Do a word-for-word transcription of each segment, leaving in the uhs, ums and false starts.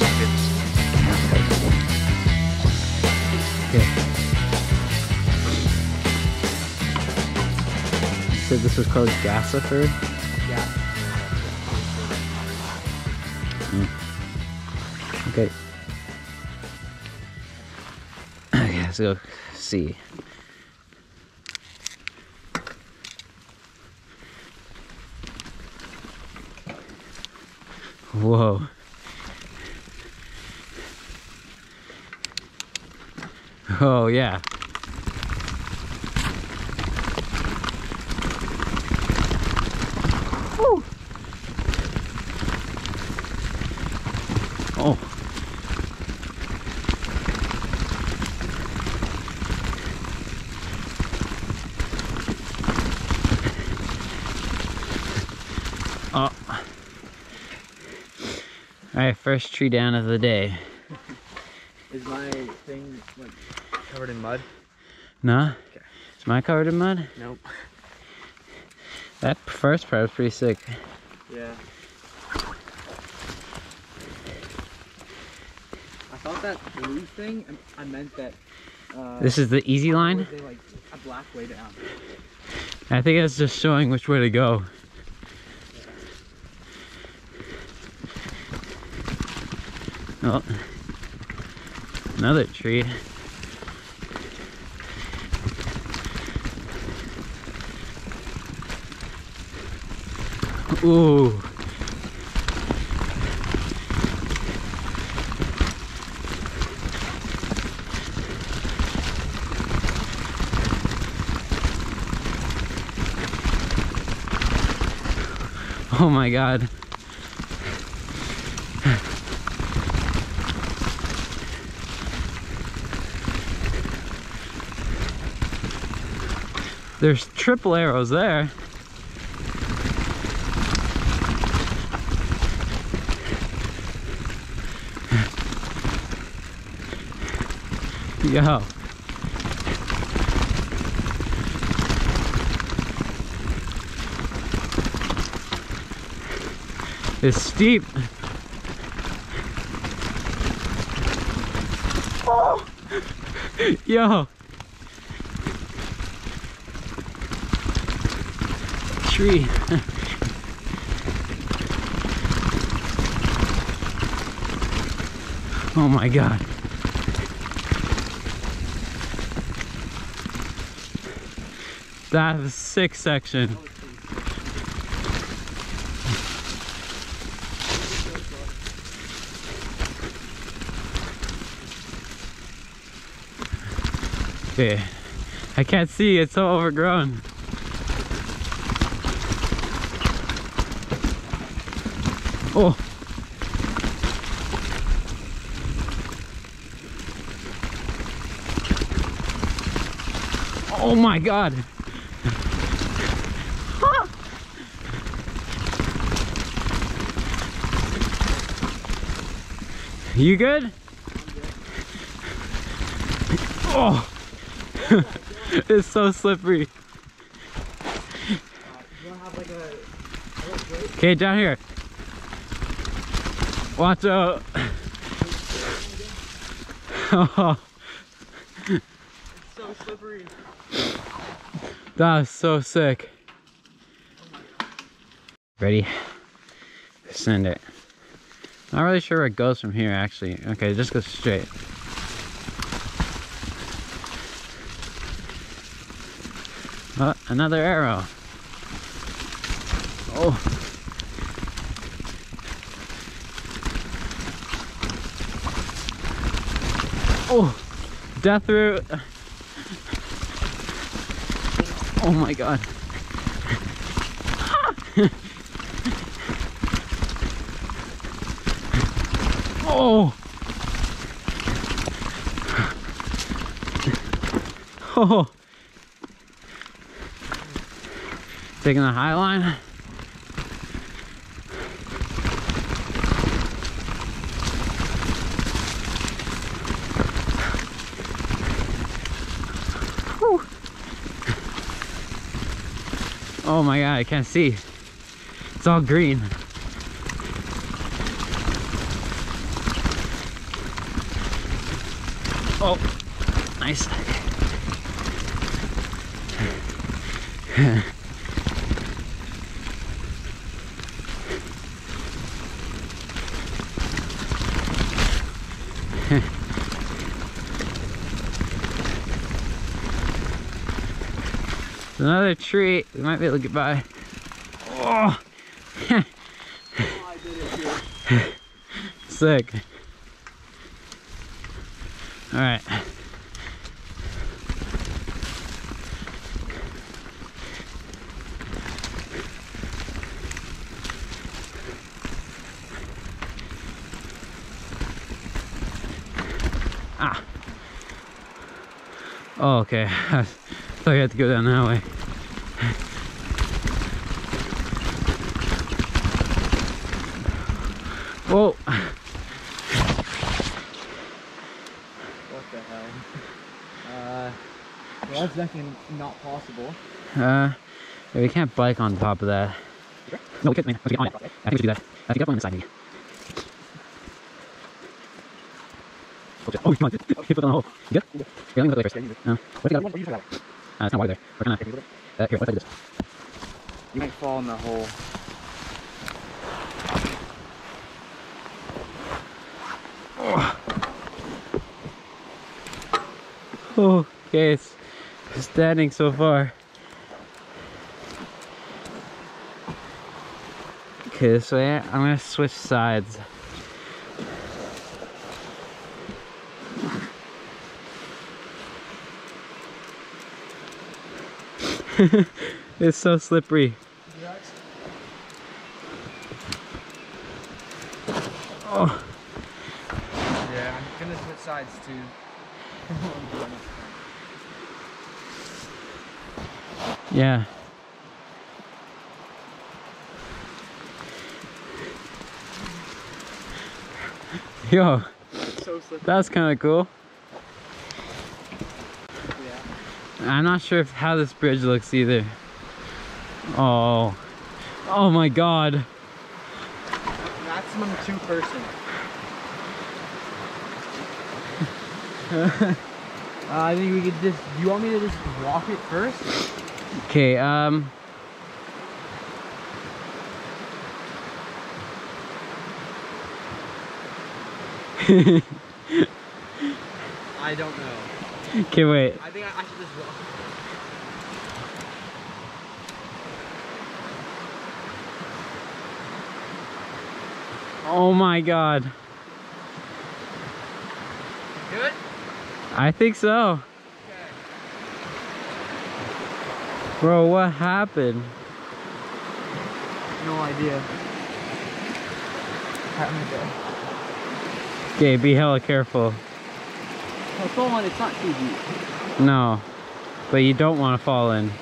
Okay. So this was called Gasifer? Yeah. Mm. Okay. Okay, let's go see. Whoa. Oh yeah. Woo. Oh. Oh. Alright, first tree down of the day. Is my thing like covered in mud? Nah? Okay. Is mine covered in mud? Nope. That first part was pretty sick. Yeah. I thought that blue thing, I meant that uh, This is the easy line? was there, like a black way down. I think it's just showing which way to go. Oh, another tree. Ooh. Oh my God. There's triple arrows there. Yo. It's steep. Oh. Yo. Tree. Oh my God. That's a sick section. Okay. I can't see, it's so overgrown. Oh. Oh my God. You good? Oh. It's so slippery. Okay, down here. Watch out. Oh. It's so slippery. That was so sick. Ready? Send it. Not really sure where it goes from here actually. Okay, just go straight. Oh, another arrow. Oh. Oh, death root. Oh my God. Oh. Oh. Taking the high line. Whew. Oh my God, I can't see. It's all green. Oh, nice. Another tree. We might be able to get by. Oh, Oh, I did it here. sick. All right. Ah. Oh, okay. I thought you had to go down that way. Whoa. What the hell? Uh, well, that's definitely not possible. Uh, yeah, we can't bike on top of that. No, we could. Let's get on it. I think we should do that. I think up on the side maybe. Oh, come on. You put on the hole. You good? Yeah, let me put it there first. No. What do you got? Uh, it's not water there. We're gonna. Uh, here, what if I do this? You might fall in the hole. Oh, okay, it's standing so far. Okay, this way. I'm gonna switch sides. It's so slippery. Oh. Yeah, I'm gonna switch sides too. Yeah. Yo, So slippery. that's kind of cool. Yeah. I'm not sure if how this bridge looks either. Oh. Oh my god. Maximum two person. uh, I think we could just. Do you want me to just walk it first? Okay, um. I don't know. Okay, wait. I think I, I should just walk. Oh my god. Good? I think so. Okay. Bro, what happened? No idea. Alright, I'm gonna go. Okay, be hella careful. Oh, go on, it's not too deep. No, but you don't want to fall in.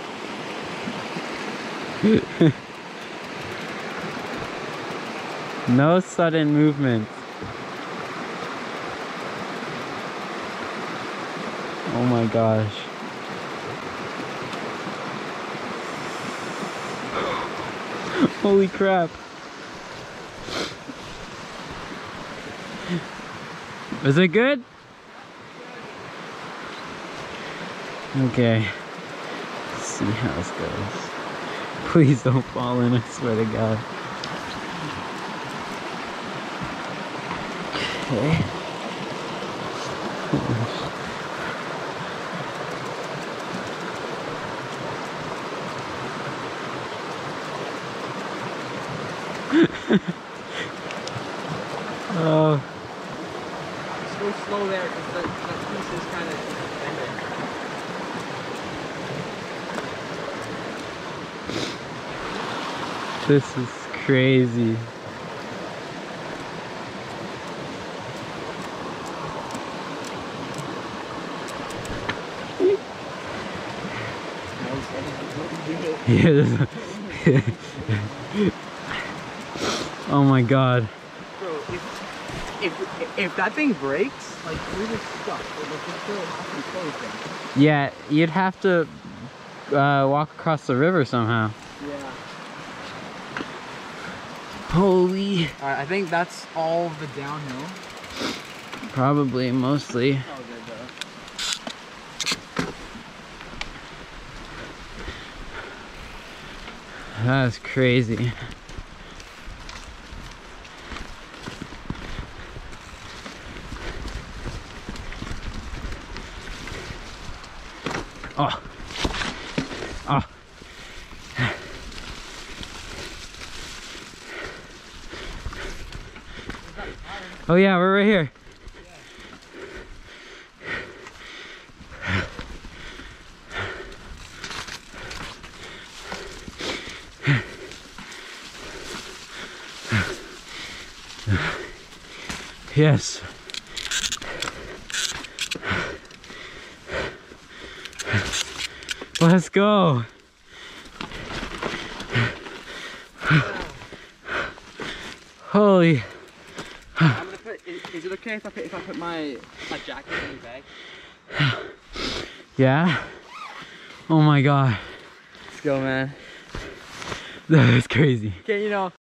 No sudden movement. Oh my gosh. Holy crap. Is it good? Okay. Let's see how this goes. Please don't fall in, I swear to God. Okay. Oh. Just go slow there because that, that piece is kind of bending. This is crazy. Yeah. Oh my god. Bro, if, if if that thing breaks, like we're just stuck. We're just still have to close them. Yeah, you'd have to uh, walk across the river somehow. Yeah. Holy. Alright, I think that's all the downhill. Probably, mostly. Oh, good. That's crazy. Oh. Oh. Oh yeah, we're right here. Yes. Let's go. Holy. I'm gonna put, is, is it okay if I put, if I put my, my jacket in your bag? Yeah? Oh my god. Let's go, man. That is crazy. Okay, you know.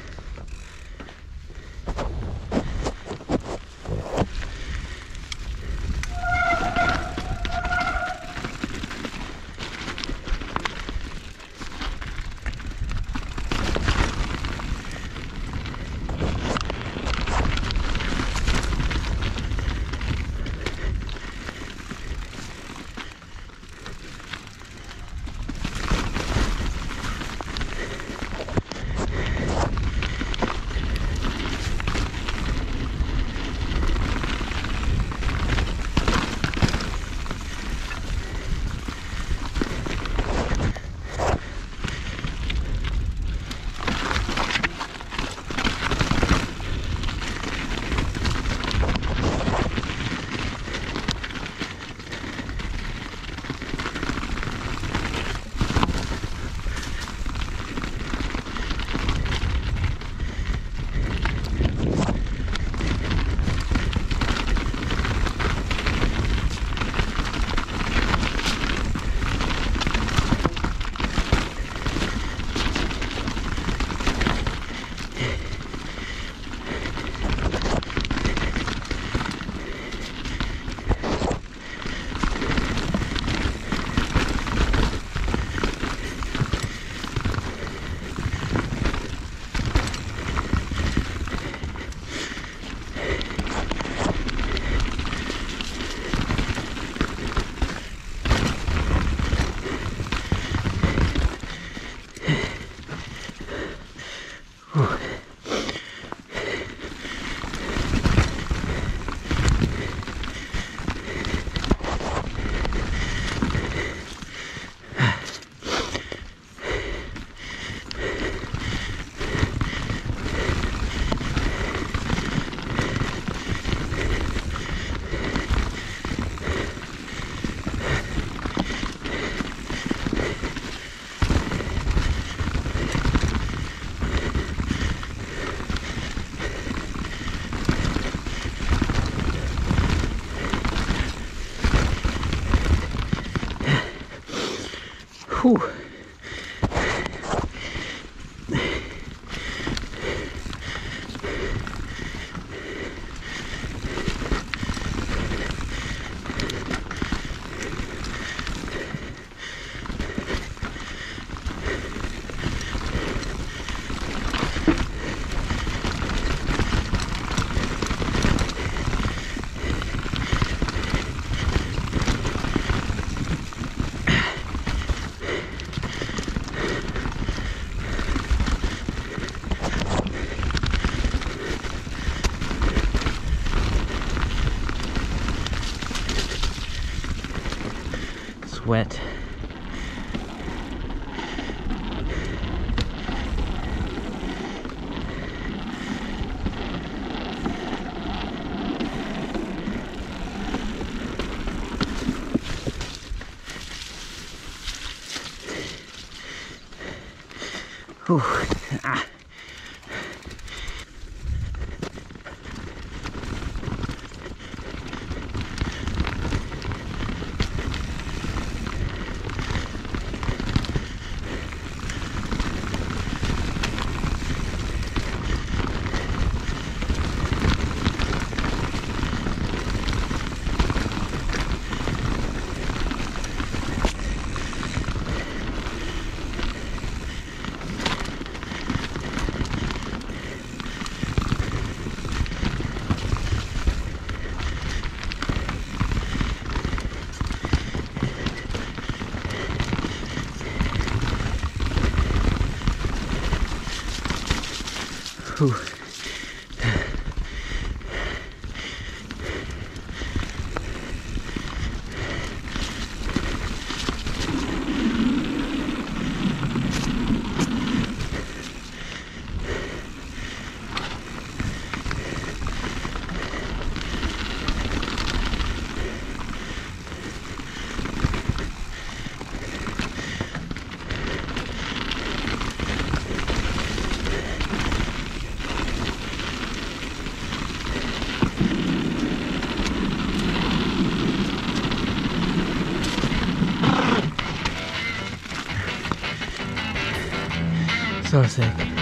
Whew. Wet. Whew. Ah. Whew. So sick.